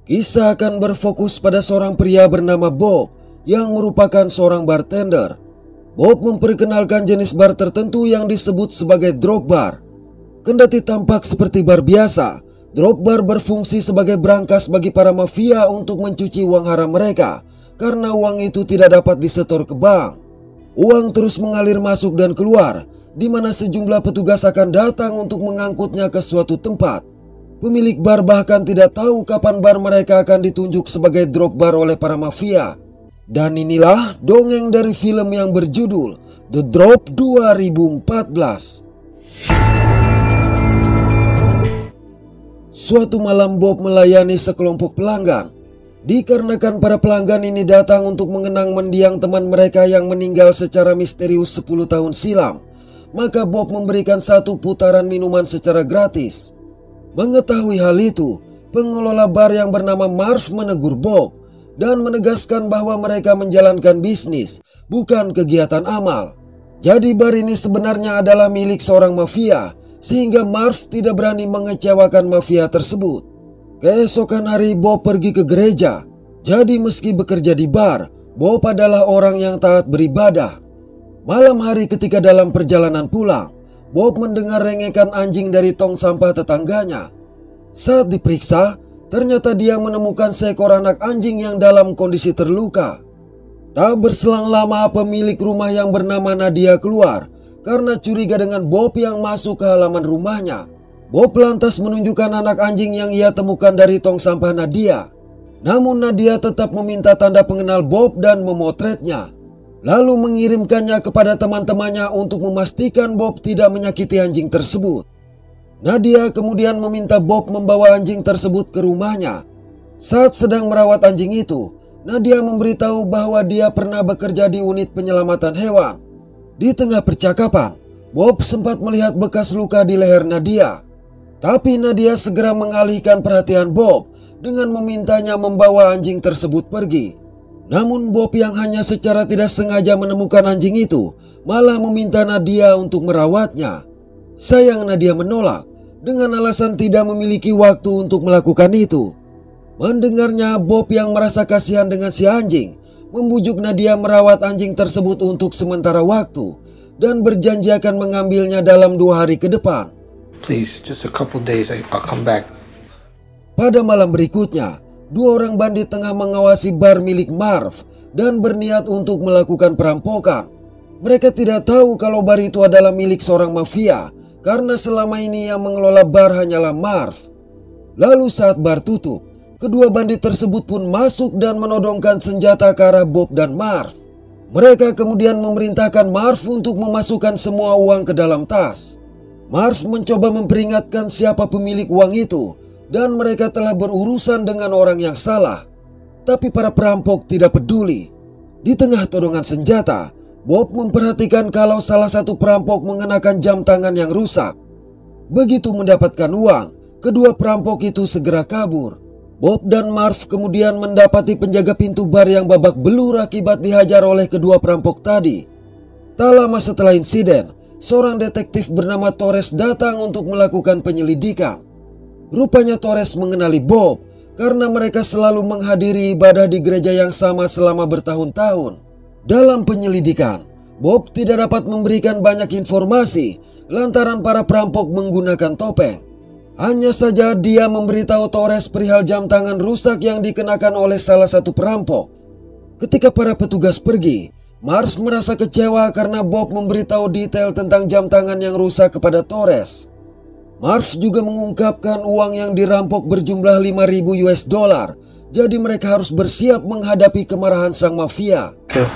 Kisah akan berfokus pada seorang pria bernama Bob yang merupakan seorang bartender. Bob memperkenalkan jenis bar tertentu yang disebut sebagai drop bar. Kendati tampak seperti bar biasa, drop bar berfungsi sebagai brankas bagi para mafia untuk mencuci uang haram mereka karena uang itu tidak dapat disetor ke bank. Uang terus mengalir masuk dan keluar, di mana sejumlah petugas akan datang untuk mengangkutnya ke suatu tempat. Pemilik bar bahkan tidak tahu kapan bar mereka akan ditunjuk sebagai drop bar oleh para mafia. Dan inilah dongeng dari film yang berjudul The Drop 2014. Suatu malam Bob melayani sekelompok pelanggan. Dikarenakan para pelanggan ini datang untuk mengenang mendiang teman mereka yang meninggal secara misterius 10 tahun silam, maka Bob memberikan satu putaran minuman secara gratis. Mengetahui hal itu, pengelola bar yang bernama Marv menegur Bob dan menegaskan bahwa mereka menjalankan bisnis, bukan kegiatan amal. Jadi bar ini sebenarnya adalah milik seorang mafia, sehingga Marv tidak berani mengecewakan mafia tersebut. Keesokan hari Bob pergi ke gereja. Jadi meski bekerja di bar, Bob adalah orang yang taat beribadah. Malam hari ketika dalam perjalanan pulang, Bob mendengar rengekan anjing dari tong sampah tetangganya. Saat diperiksa, ternyata dia menemukan seekor anak anjing yang dalam kondisi terluka. Tak berselang lama pemilik rumah yang bernama Nadia keluar karena curiga dengan Bob yang masuk ke halaman rumahnya. Bob lantas menunjukkan anak anjing yang ia temukan dari tong sampah Nadia. Namun Nadia tetap meminta tanda pengenal Bob dan memotretnya, lalu mengirimkannya kepada teman-temannya untuk memastikan Bob tidak menyakiti anjing tersebut. Nadia kemudian meminta Bob membawa anjing tersebut ke rumahnya. Saat sedang merawat anjing itu, Nadia memberitahu bahwa dia pernah bekerja di unit penyelamatan hewan. Di tengah percakapan, Bob sempat melihat bekas luka di leher Nadia. Tapi Nadia segera mengalihkan perhatian Bob dengan memintanya membawa anjing tersebut pergi. Namun Bob yang hanya secara tidak sengaja menemukan anjing itu malah meminta Nadia untuk merawatnya. Sayang Nadia menolak dengan alasan tidak memiliki waktu untuk melakukan itu. Mendengarnya, Bob yang merasa kasihan dengan si anjing membujuk Nadia merawat anjing tersebut untuk sementara waktu dan berjanji akan mengambilnya dalam 2 hari ke depan. Please, just a couple days, I'll come back. Pada malam berikutnya, 2 orang bandit tengah mengawasi bar milik Marv dan berniat untuk melakukan perampokan. Mereka tidak tahu kalau bar itu adalah milik seorang mafia, karena selama ini yang mengelola bar hanyalah Marv. Lalu saat bar tutup, kedua bandit tersebut pun masuk dan menodongkan senjata ke arah Bob dan Marv. Mereka kemudian memerintahkan Marv untuk memasukkan semua uang ke dalam tas. Marv mencoba memperingatkan siapa pemilik uang itu dan mereka telah berurusan dengan orang yang salah. Tapi para perampok tidak peduli. Di tengah todongan senjata, Bob memperhatikan kalau salah satu perampok mengenakan jam tangan yang rusak. Begitu mendapatkan uang, kedua perampok itu segera kabur. Bob dan Marv kemudian mendapati penjaga pintu bar yang babak belur akibat dihajar oleh kedua perampok tadi. Tak lama setelah insiden, seorang detektif bernama Torres datang untuk melakukan penyelidikan. Rupanya Torres mengenali Bob karena mereka selalu menghadiri ibadah di gereja yang sama selama bertahun-tahun. Dalam penyelidikan, Bob tidak dapat memberikan banyak informasi lantaran para perampok menggunakan topeng. Hanya saja dia memberitahu Torres perihal jam tangan rusak yang dikenakan oleh salah satu perampok. Ketika para petugas pergi, Marv merasa kecewa karena Bob memberitahu detail tentang jam tangan yang rusak kepada Torres. Marv juga mengungkapkan uang yang dirampok berjumlah 5.000 US dollar. Jadi mereka harus bersiap menghadapi kemarahan sang mafia.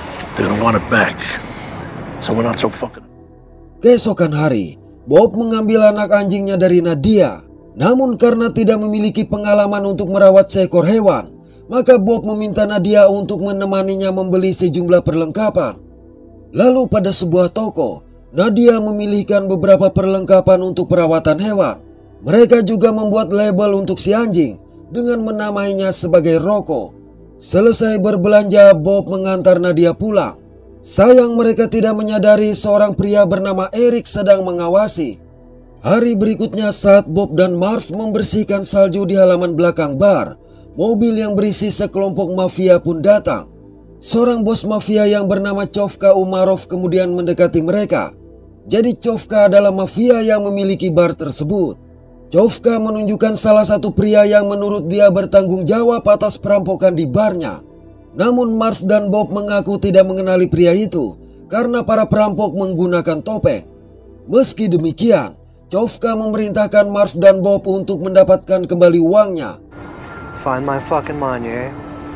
Keesokan hari, Bob mengambil anak anjingnya dari Nadia. Namun karena tidak memiliki pengalaman untuk merawat seekor hewan, maka Bob meminta Nadia untuk menemaninya membeli sejumlah perlengkapan. Lalu pada sebuah toko, Nadia memilihkan beberapa perlengkapan untuk perawatan hewan. Mereka juga membuat label untuk si anjing dengan menamainya sebagai Rocco. Selesai berbelanja, Bob mengantar Nadia pulang. Sayang mereka tidak menyadari seorang pria bernama Eric sedang mengawasi. Hari berikutnya saat Bob dan Marv membersihkan salju di halaman belakang bar, mobil yang berisi sekelompok mafia pun datang. Seorang bos mafia yang bernama Chovka Umarov kemudian mendekati mereka. Jadi Chovka adalah mafia yang memiliki bar tersebut. Chovka menunjukkan salah satu pria yang menurut dia bertanggung jawab atas perampokan di barnya. Namun Marv dan Bob mengaku tidak mengenali pria itu karena para perampok menggunakan topeng. Meski demikian, Chovka memerintahkan Marv dan Bob untuk mendapatkan kembali uangnya. Find my fucking money, eh?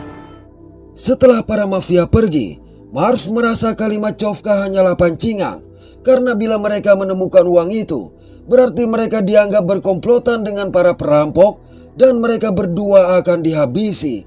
Setelah para mafia pergi, Marv merasa kalimat Chovka hanyalah pancingan karena bila mereka menemukan uang itu, berarti mereka dianggap berkomplotan dengan para perampok dan mereka berdua akan dihabisi.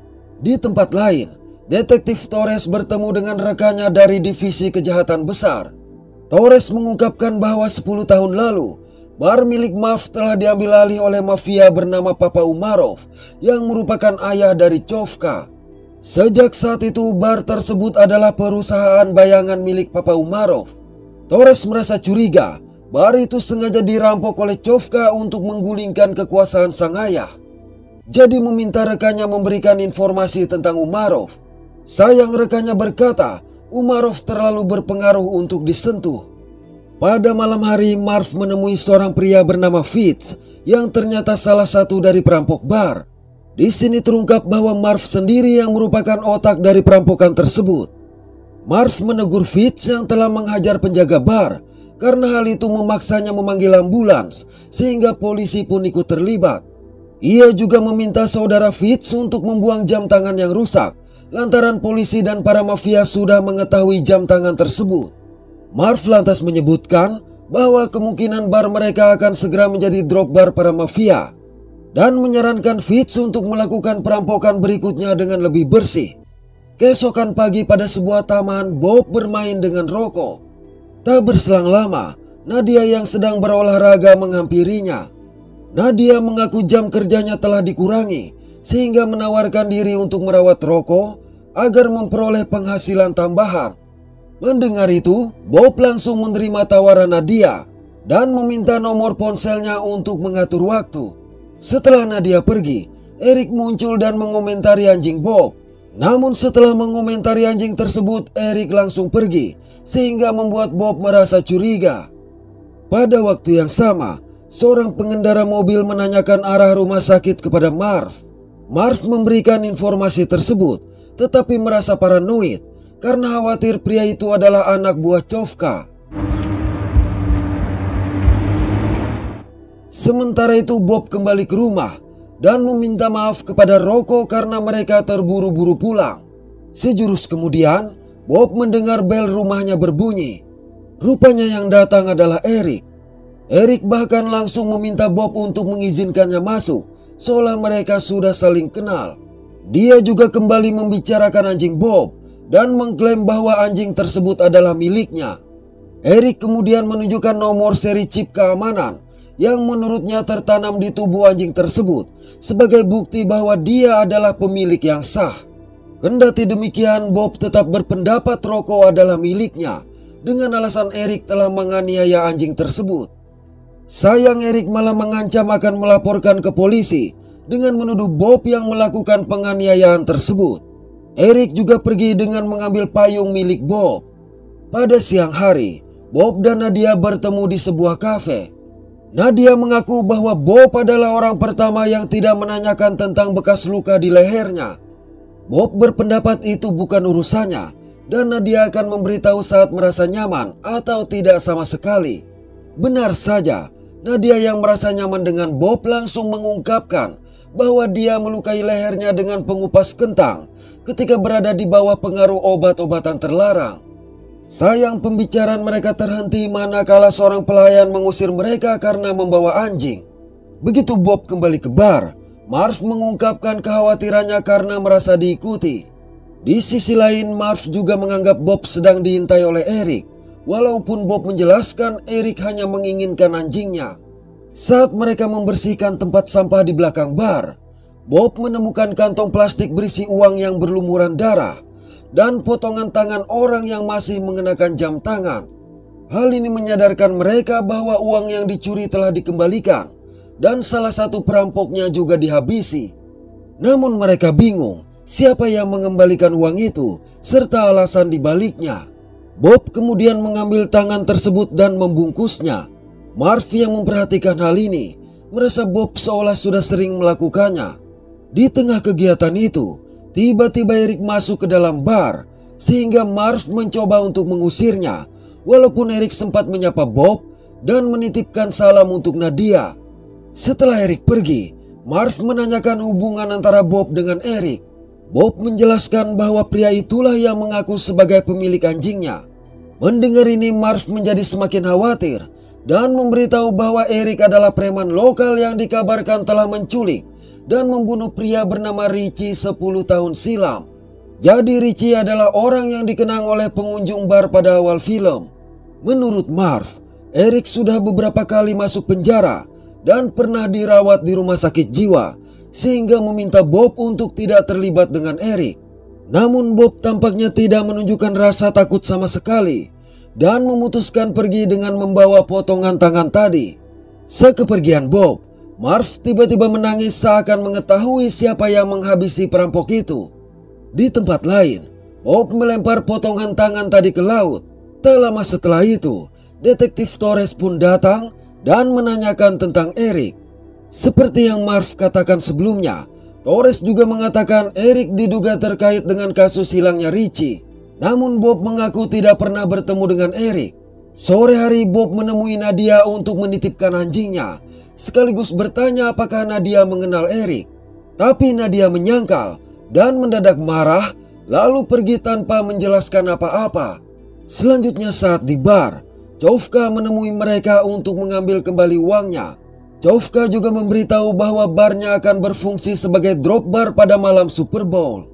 Di tempat lain, Detektif Torres bertemu dengan rekannya dari Divisi Kejahatan Besar. Torres mengungkapkan bahwa 10 tahun lalu, bar milik Marv telah diambil alih oleh mafia bernama Papa Umarov yang merupakan ayah dari Chovka. Sejak saat itu, bar tersebut adalah perusahaan bayangan milik Papa Umarov. Torres merasa curiga, bar itu sengaja dirampok oleh Chovka untuk menggulingkan kekuasaan sang ayah. Jadi meminta rekannya memberikan informasi tentang Umarov. Sayang rekannya berkata, Umarov terlalu berpengaruh untuk disentuh. Pada malam hari, Marv menemui seorang pria bernama Fitz yang ternyata salah satu dari perampok bar. Di sini terungkap bahwa Marv sendiri yang merupakan otak dari perampokan tersebut. Marv menegur Fitz yang telah menghajar penjaga bar karena hal itu memaksanya memanggil ambulans sehingga polisi pun ikut terlibat. Ia juga meminta saudara Fitz untuk membuang jam tangan yang rusak lantaran polisi dan para mafia sudah mengetahui jam tangan tersebut. Marv lantas menyebutkan bahwa kemungkinan bar mereka akan segera menjadi drop bar para mafia dan menyarankan Fitz untuk melakukan perampokan berikutnya dengan lebih bersih. Keesokan pagi pada sebuah taman, Bob bermain dengan rokok. Tak berselang lama, Nadia yang sedang berolahraga menghampirinya. Nadia mengaku jam kerjanya telah dikurangi sehingga menawarkan diri untuk merawat rokok agar memperoleh penghasilan tambahan. Mendengar itu, Bob langsung menerima tawaran Nadia dan meminta nomor ponselnya untuk mengatur waktu. Setelah Nadia pergi, Eric muncul dan mengomentari anjing Bob. Namun setelah mengomentari anjing tersebut, Eric langsung pergi sehingga membuat Bob merasa curiga. Pada waktu yang sama, seorang pengendara mobil menanyakan arah rumah sakit kepada Marv. Marv memberikan informasi tersebut, tetapi merasa paranoid karena khawatir pria itu adalah anak buah Chovka. Sementara itu Bob kembali ke rumah dan meminta maaf kepada Rocco karena mereka terburu-buru pulang. Sejurus kemudian, Bob mendengar bel rumahnya berbunyi. Rupanya yang datang adalah Eric. Eric bahkan langsung meminta Bob untuk mengizinkannya masuk, seolah mereka sudah saling kenal. Dia juga kembali membicarakan anjing Bob dan mengklaim bahwa anjing tersebut adalah miliknya. Eric kemudian menunjukkan nomor seri chip keamanan yang menurutnya tertanam di tubuh anjing tersebut sebagai bukti bahwa dia adalah pemilik yang sah. Kendati demikian, Bob tetap berpendapat Rocco adalah miliknya dengan alasan Eric telah menganiaya anjing tersebut. Sayang Eric malah mengancam akan melaporkan ke polisi dengan menuduh Bob yang melakukan penganiayaan tersebut. Eric juga pergi dengan mengambil payung milik Bob. Pada siang hari, Bob dan Nadia bertemu di sebuah kafe. Nadia mengaku bahwa Bob adalah orang pertama yang tidak menanyakan tentang bekas luka di lehernya. Bob berpendapat itu bukan urusannya dan Nadia akan memberitahu saat merasa nyaman atau tidak sama sekali. Benar saja, Nadia yang merasa nyaman dengan Bob langsung mengungkapkan bahwa dia melukai lehernya dengan pengupas kentang ketika berada di bawah pengaruh obat-obatan terlarang. Sayang pembicaraan mereka terhenti manakala seorang pelayan mengusir mereka karena membawa anjing. Begitu Bob kembali ke bar, Marv mengungkapkan kekhawatirannya karena merasa diikuti. Di sisi lain, Marv juga menganggap Bob sedang diintai oleh Eric, walaupun Bob menjelaskan Eric hanya menginginkan anjingnya. Saat mereka membersihkan tempat sampah di belakang bar, Bob menemukan kantong plastik berisi uang yang berlumuran darah dan potongan tangan orang yang masih mengenakan jam tangan. Hal ini menyadarkan mereka bahwa uang yang dicuri telah dikembalikan dan salah satu perampoknya juga dihabisi. Namun mereka bingung siapa yang mengembalikan uang itu serta alasan dibaliknya. Bob kemudian mengambil tangan tersebut dan membungkusnya. Marv yang memperhatikan hal ini merasa Bob seolah sudah sering melakukannya. Di tengah kegiatan itu, tiba-tiba Eric masuk ke dalam bar sehingga Marv mencoba untuk mengusirnya, walaupun Eric sempat menyapa Bob dan menitipkan salam untuk Nadia. Setelah Eric pergi, Marv menanyakan hubungan antara Bob dengan Eric. Bob menjelaskan bahwa pria itulah yang mengaku sebagai pemilik anjingnya. Mendengar ini, Marv menjadi semakin khawatir dan memberitahu bahwa Eric adalah preman lokal yang dikabarkan telah menculik dan membunuh pria bernama Richie 10 tahun silam. Jadi Richie adalah orang yang dikenang oleh pengunjung bar pada awal film. Menurut Marv, Eric sudah beberapa kali masuk penjara dan pernah dirawat di rumah sakit jiwa, sehingga meminta Bob untuk tidak terlibat dengan Eric. Namun Bob tampaknya tidak menunjukkan rasa takut sama sekali dan memutuskan pergi dengan membawa potongan tangan tadi. Sekepergian Bob, Marv tiba-tiba menangis seakan mengetahui siapa yang menghabisi perampok itu. Di tempat lain, Bob melempar potongan tangan tadi ke laut. Tak lama setelah itu, Detektif Torres pun datang dan menanyakan tentang Eric. Seperti yang Marv katakan sebelumnya, Torres juga mengatakan Eric diduga terkait dengan kasus hilangnya Richie. Namun Bob mengaku tidak pernah bertemu dengan Eric. Sore hari Bob menemui Nadia untuk menitipkan anjingnya, sekaligus bertanya apakah Nadia mengenal Eric. Tapi Nadia menyangkal dan mendadak marah, lalu pergi tanpa menjelaskan apa-apa. Selanjutnya saat di bar, Chovka menemui mereka untuk mengambil kembali uangnya. Chovka juga memberitahu bahwa barnya akan berfungsi sebagai drop bar pada malam Super Bowl.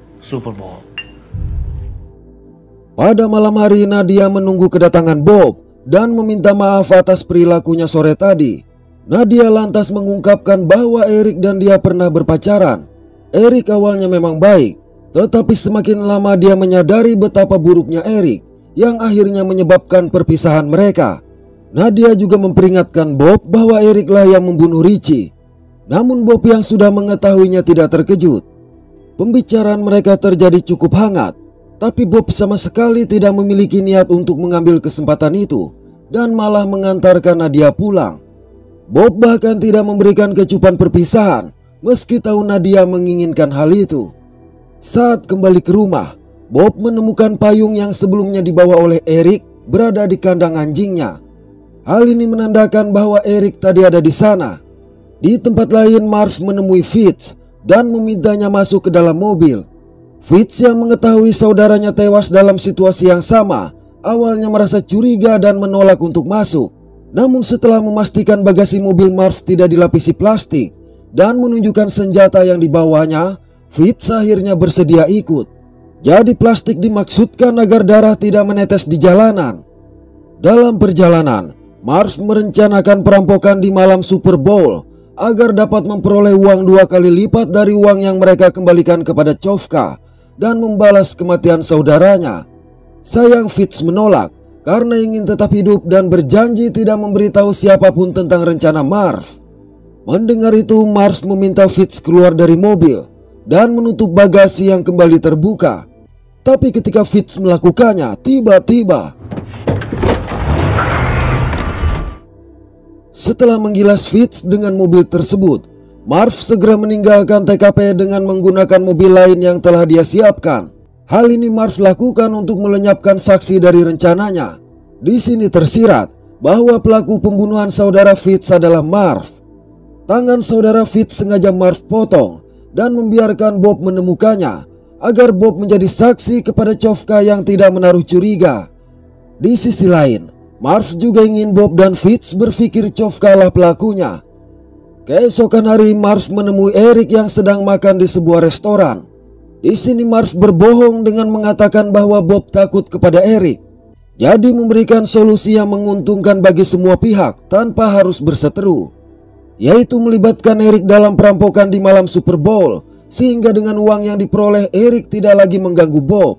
Pada malam hari, Nadia menunggu kedatangan Bob dan meminta maaf atas perilakunya sore tadi. Nadia lantas mengungkapkan bahwa Eric dan dia pernah berpacaran. Eric awalnya memang baik, tetapi semakin lama dia menyadari betapa buruknya Eric, yang akhirnya menyebabkan perpisahan mereka. Nadia juga memperingatkan Bob bahwa Eric lah yang membunuh Richie. Namun Bob yang sudah mengetahuinya tidak terkejut. Pembicaraan mereka terjadi cukup hangat, tapi Bob sama sekali tidak memiliki niat untuk mengambil kesempatan itu dan malah mengantarkan Nadia pulang. Bob bahkan tidak memberikan kecupan perpisahan meski tahu Nadia menginginkan hal itu. Saat kembali ke rumah, Bob menemukan payung yang sebelumnya dibawa oleh Eric berada di kandang anjingnya. Hal ini menandakan bahwa Eric tadi ada di sana. Di tempat lain, Marv menemui Fitz dan memintanya masuk ke dalam mobil. Fitz yang mengetahui saudaranya tewas dalam situasi yang sama, awalnya merasa curiga dan menolak untuk masuk. Namun setelah memastikan bagasi mobil Marv tidak dilapisi plastik dan menunjukkan senjata yang dibawanya, Fitz akhirnya bersedia ikut. Jadi plastik dimaksudkan agar darah tidak menetes di jalanan. Dalam perjalanan, Marv merencanakan perampokan di malam Super Bowl agar dapat memperoleh uang 2 kali lipat dari uang yang mereka kembalikan kepada Chovka dan membalas kematian saudaranya. Sayang Fitz menolak karena ingin tetap hidup dan berjanji tidak memberitahu siapapun tentang rencana Marv. Mendengar itu, Marv meminta Fitz keluar dari mobil dan menutup bagasi yang kembali terbuka. Tapi ketika Fitz melakukannya, tiba-tiba setelah menggilas Fitz dengan mobil tersebut, Marv segera meninggalkan TKP dengan menggunakan mobil lain yang telah dia siapkan. Hal ini Marv lakukan untuk melenyapkan saksi dari rencananya. Di sini tersirat bahwa pelaku pembunuhan saudara Fitz adalah Marv. Tangan saudara Fitz sengaja Marv potong dan membiarkan Bob menemukannya agar Bob menjadi saksi kepada Chovka yang tidak menaruh curiga. Di sisi lain, Marv juga ingin Bob dan Fitz berpikir Chovka lah pelakunya. Keesokan hari, Marv menemui Eric yang sedang makan di sebuah restoran. Di sini Marv berbohong dengan mengatakan bahwa Bob takut kepada Eric. Jadi memberikan solusi yang menguntungkan bagi semua pihak tanpa harus berseteru, yaitu melibatkan Eric dalam perampokan di malam Super Bowl, sehingga dengan uang yang diperoleh Eric tidak lagi mengganggu Bob.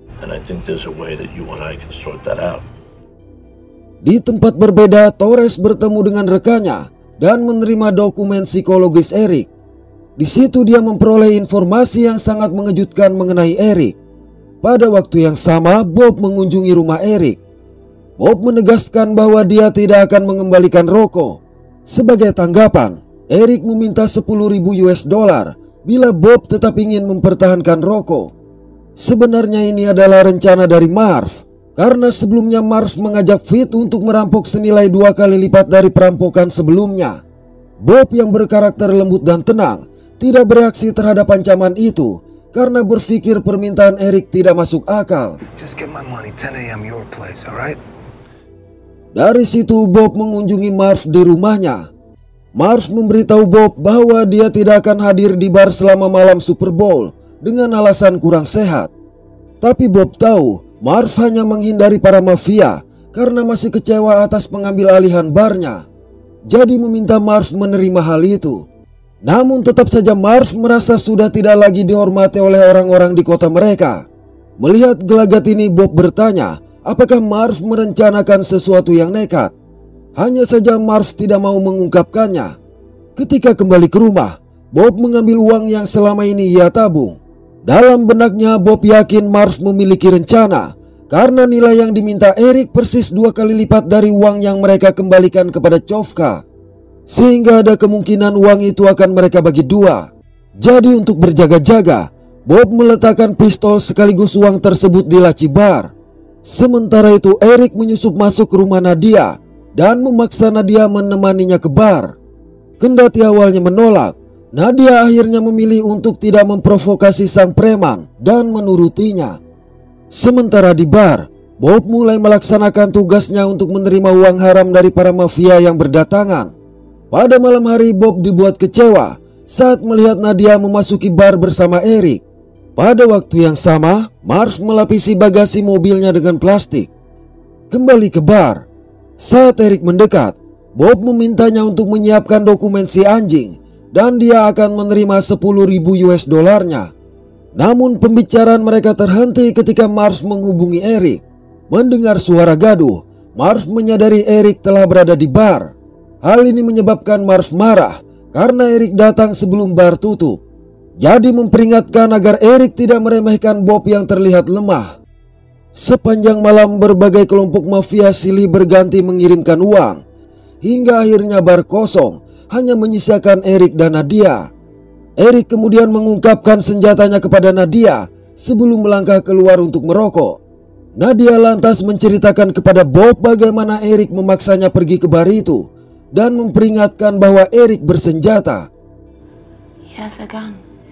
Di tempat berbeda, Torres bertemu dengan rekannya dan menerima dokumen psikologis Eric. Di situ dia memperoleh informasi yang sangat mengejutkan mengenai Eric. Pada waktu yang sama, Bob mengunjungi rumah Eric. Bob menegaskan bahwa dia tidak akan mengembalikan Rocco. Sebagai tanggapan, Eric meminta 10.000 US dollar bila Bob tetap ingin mempertahankan Rocco. Sebenarnya ini adalah rencana dari Marv, karena sebelumnya Marv mengajak Fit untuk merampok senilai 2 kali lipat dari perampokan sebelumnya. Bob yang berkarakter lembut dan tenang tidak bereaksi terhadap ancaman itu karena berpikir permintaan Eric tidak masuk akal. Just get my money, 10 a.m. your place, alright? Dari situ Bob mengunjungi Marv di rumahnya. Marv memberitahu Bob bahwa dia tidak akan hadir di bar selama malam Super Bowl dengan alasan kurang sehat. Tapi Bob tahu Marv hanya menghindari para mafia karena masih kecewa atas pengambil alihan barnya. Jadi meminta Marv menerima hal itu. Namun tetap saja Marv merasa sudah tidak lagi dihormati oleh orang-orang di kota mereka. Melihat gelagat ini, Bob bertanya apakah Marv merencanakan sesuatu yang nekat. Hanya saja Marv tidak mau mengungkapkannya. Ketika kembali ke rumah, Bob mengambil uang yang selama ini ia tabung. Dalam benaknya Bob yakin Marv memiliki rencana, karena nilai yang diminta Eric persis 2 kali lipat dari uang yang mereka kembalikan kepada Covka. Sehingga ada kemungkinan uang itu akan mereka bagi 2. Jadi untuk berjaga-jaga, Bob meletakkan pistol sekaligus uang tersebut di laci bar. Sementara itu Eric menyusup masuk ke rumah Nadia dan memaksa Nadia menemaninya ke bar. Kendati awalnya menolak, Nadia akhirnya memilih untuk tidak memprovokasi sang preman dan menurutinya. Sementara di bar, Bob mulai melaksanakan tugasnya untuk menerima uang haram dari para mafia yang berdatangan. Pada malam hari Bob dibuat kecewa saat melihat Nadia memasuki bar bersama Eric. Pada waktu yang sama, Marv melapisi bagasi mobilnya dengan plastik. Kembali ke bar. Saat Eric mendekat, Bob memintanya untuk menyiapkan dokumen si anjing dan dia akan menerima 10.000 US dolarnya. Namun pembicaraan mereka terhenti ketika Marv menghubungi Eric. Mendengar suara gaduh, Marv menyadari Eric telah berada di bar. Hal ini menyebabkan Marv marah karena Eric datang sebelum bar tutup. Jadi memperingatkan agar Eric tidak meremehkan Bob yang terlihat lemah. Sepanjang malam berbagai kelompok mafia silih berganti mengirimkan uang, hingga akhirnya bar kosong hanya menyisakan Eric dan Nadia. Eric kemudian mengungkapkan senjatanya kepada Nadia sebelum melangkah keluar untuk merokok. Nadia lantas menceritakan kepada Bob bagaimana Eric memaksanya pergi ke bar itu dan memperingatkan bahwa Eric bersenjata. Yes, a gun.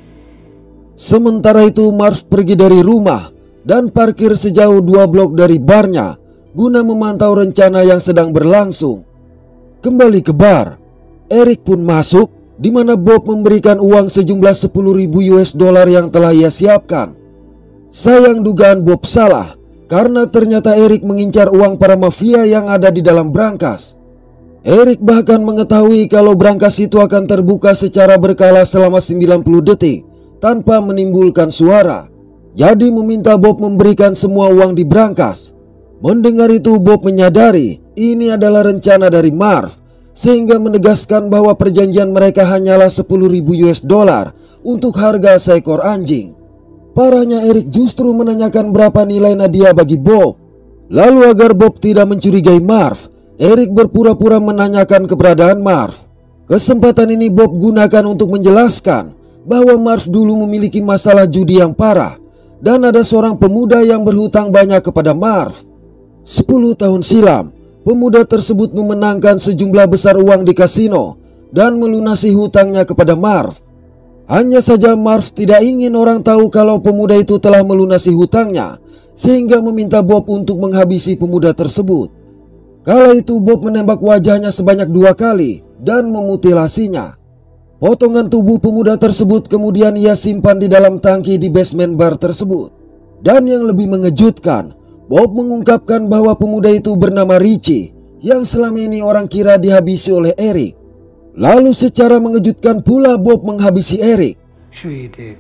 Sementara itu Marv pergi dari rumah dan parkir sejauh 2 blok dari barnya guna memantau rencana yang sedang berlangsung. Kembali ke bar, Eric pun masuk di mana Bob memberikan uang sejumlah 10.000 US dollar yang telah ia siapkan. Sayang dugaan Bob salah karena ternyata Eric mengincar uang para mafia yang ada di dalam brankas. Eric bahkan mengetahui kalau brankas itu akan terbuka secara berkala selama 90 detik tanpa menimbulkan suara. Jadi meminta Bob memberikan semua uang di brankas. Mendengar itu Bob menyadari ini adalah rencana dari Marv, sehingga menegaskan bahwa perjanjian mereka hanyalah 10.000 US dollar untuk harga seekor anjing. Parahnya Eric justru menanyakan berapa nilai Nadia bagi Bob. Lalu agar Bob tidak mencurigai Marv, Eric berpura-pura menanyakan keberadaan Marv. Kesempatan ini Bob gunakan untuk menjelaskan bahwa Marv dulu memiliki masalah judi yang parah dan ada seorang pemuda yang berhutang banyak kepada Marv. 10 tahun silam, pemuda tersebut memenangkan sejumlah besar uang di kasino dan melunasi hutangnya kepada Marv. Hanya saja Marv tidak ingin orang tahu kalau pemuda itu telah melunasi hutangnya, sehingga meminta Bob untuk menghabisi pemuda tersebut. Kala itu Bob menembak wajahnya sebanyak 2 kali dan memutilasinya. Potongan tubuh pemuda tersebut kemudian ia simpan di dalam tangki di basement bar tersebut. Dan yang lebih mengejutkan, Bob mengungkapkan bahwa pemuda itu bernama Richie yang selama ini orang kira dihabisi oleh Eric. Lalu secara mengejutkan pula Bob menghabisi Eric. Sure you did.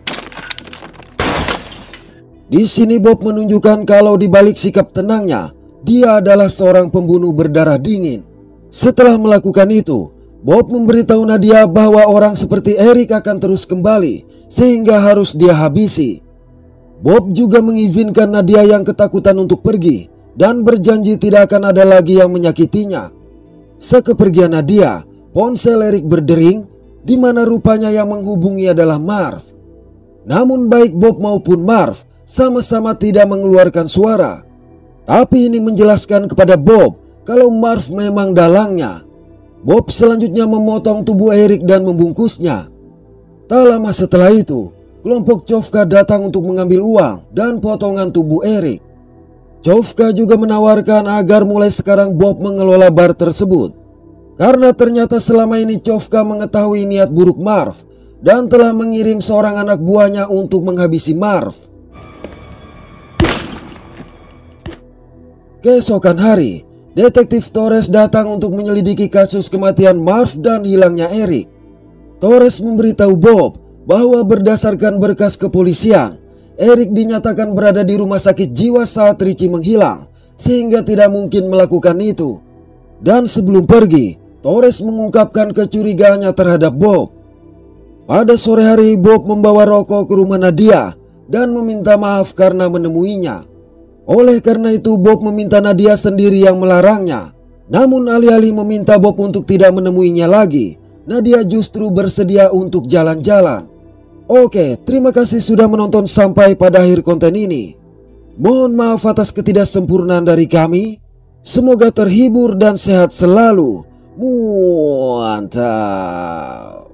Di sini Bob menunjukkan kalau di balik sikap tenangnya, dia adalah seorang pembunuh berdarah dingin. Setelah melakukan itu, Bob memberitahu Nadia bahwa orang seperti Eric akan terus kembali, sehingga harus dia habisi. Bob juga mengizinkan Nadia yang ketakutan untuk pergi dan berjanji tidak akan ada lagi yang menyakitinya. Sekepergian Nadia, ponsel Eric berdering, di mana rupanya yang menghubungi adalah Marv. Namun baik Bob maupun Marv sama-sama tidak mengeluarkan suara. Tapi ini menjelaskan kepada Bob kalau Marv memang dalangnya. Bob selanjutnya memotong tubuh Eric dan membungkusnya. Tak lama setelah itu, kelompok Cofka datang untuk mengambil uang dan potongan tubuh Eric. Cofka juga menawarkan agar mulai sekarang Bob mengelola bar tersebut, karena ternyata selama ini Cofka mengetahui niat buruk Marv dan telah mengirim seorang anak buahnya untuk menghabisi Marv. Keesokan hari, Detektif Torres datang untuk menyelidiki kasus kematian Marv dan hilangnya Eric. Torres memberitahu Bob bahwa berdasarkan berkas kepolisian, Eric dinyatakan berada di rumah sakit jiwa saat Richie menghilang, sehingga tidak mungkin melakukan itu. Dan sebelum pergi, Torres mengungkapkan kecurigaannya terhadap Bob. Pada sore hari, Bob membawa rokok ke rumah Nadia dan meminta maaf karena menemuinya. Oleh karena itu Bob meminta Nadia sendiri yang melarangnya. Namun alih-alih meminta Bob untuk tidak menemuinya lagi, Nadia justru bersedia untuk jalan-jalan. Oke, terima kasih sudah menonton sampai pada akhir konten ini. Mohon maaf atas ketidaksempurnaan dari kami. Semoga terhibur dan sehat selalu. Mantap.